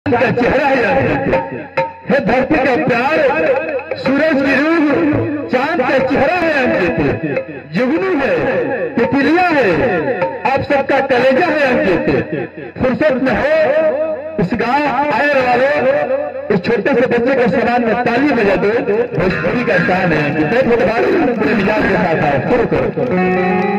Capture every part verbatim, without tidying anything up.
का चेहरा है धरती का प्यार, सूरज की रूह चांद का चेहरा है अंकित, जुगनू है, तितलियां है, आप सबका कलेजा है अंकित। फुर्सत में हो इस गांव आए वाले इस छोटे से बच्चे के सलाम में ताली बजा दो, भोजपुरी का शान है अंकित। पूरे मिजाज के साथ है, शुरू करो।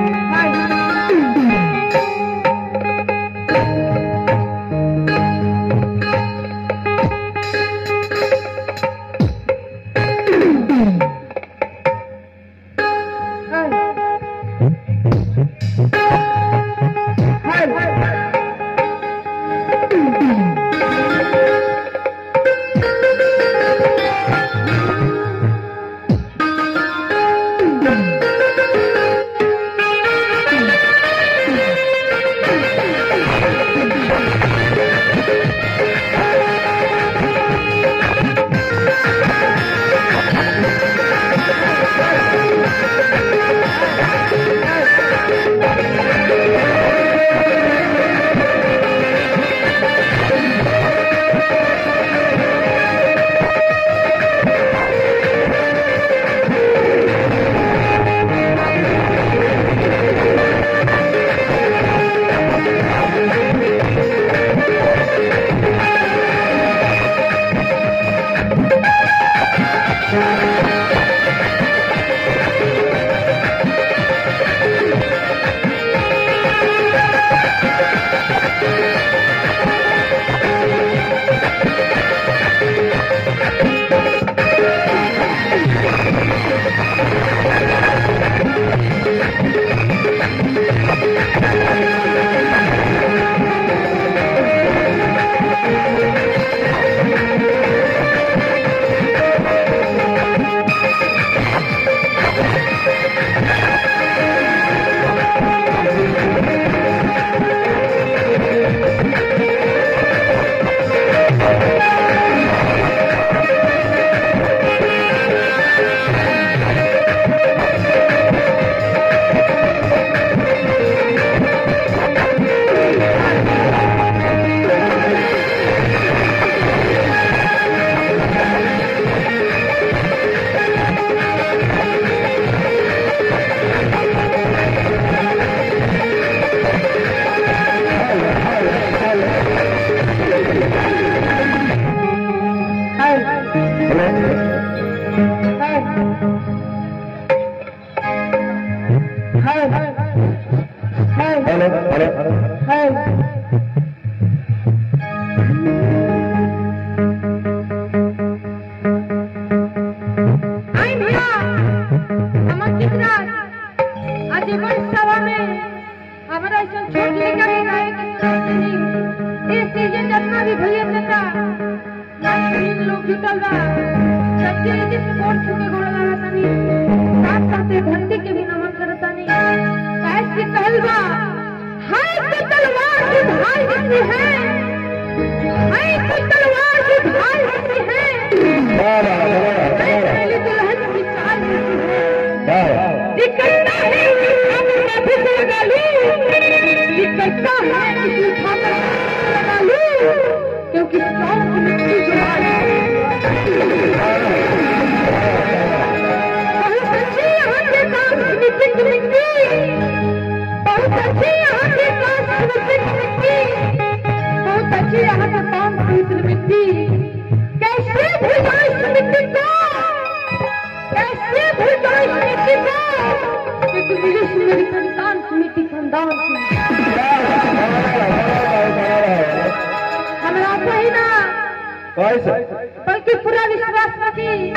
बल्कि पूरा विश्वास रखी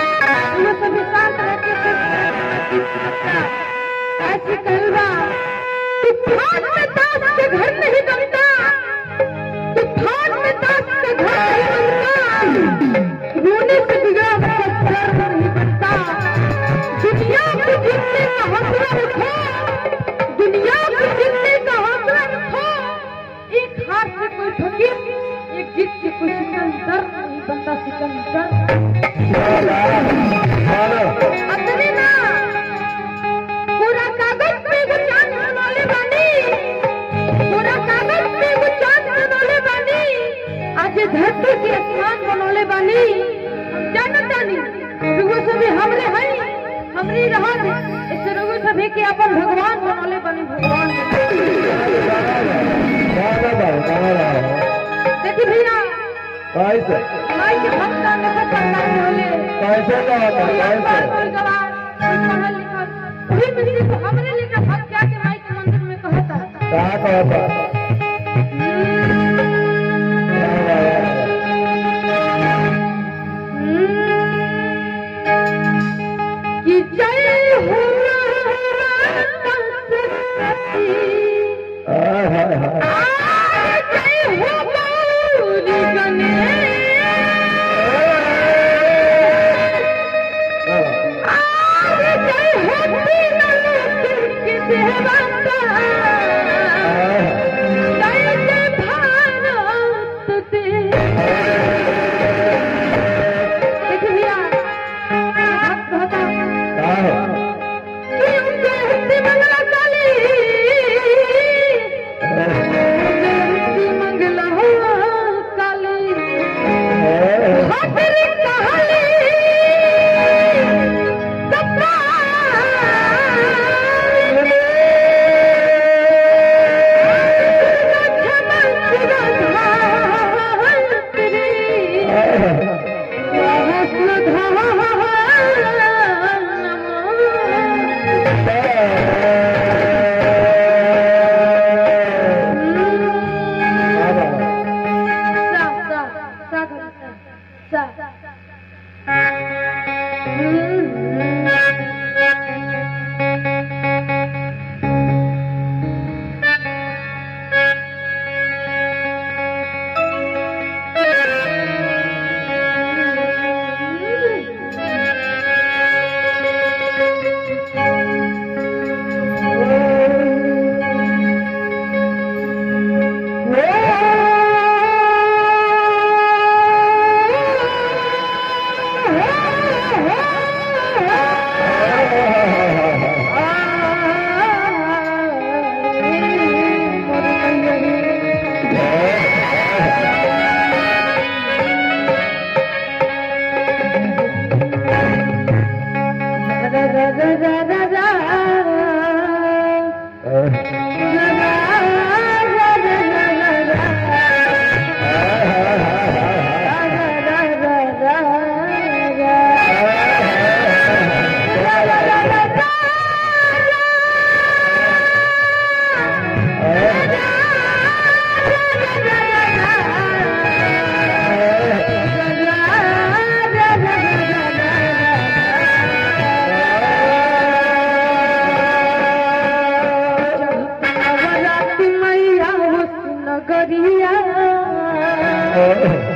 सभी शांत रहते ऐसी कहलवा तूफान में दास के घर नहीं बनता, तूफान में दास के घर नहीं बनता, रोने से बिगड़ा बच्चा घर नहीं बनता। दुनिया को जीतने का हौसला रखो, दुनिया को जीतने का हौसला रखो। एक हाथ से कोई फकीर, एक जीत से कोई सिकंदर नहीं बनता। सिकंदर अतने ना पूरा कागज पे वो चांद बनोले बानी, पूरा कागज पे वो चांद बनोले बानी। आज धरती के स्थान बनौले बानी जानता नहीं रुगो सभी हमरे हई हमरी रहत इस रुगो सभी के अपन भगवान बनौले बानी भगवान देखी भैया कैसे माई के भक्त का करना होले कैसे का होता कैसे बोल गवार पढ़ल लिखल वही मिस्त्री को हमरे लेकर भक्त जाके माई के मंदिर में कहता का कहता कि जय हो जय हो गौरी गणेश जय हो तीनों के देवता जय जय भारत देश देखिए भैया भक्त होता कि उनके हिंदी मंगला काली हिंदी मंगला हो काली हाथरी कहाली सपना Oh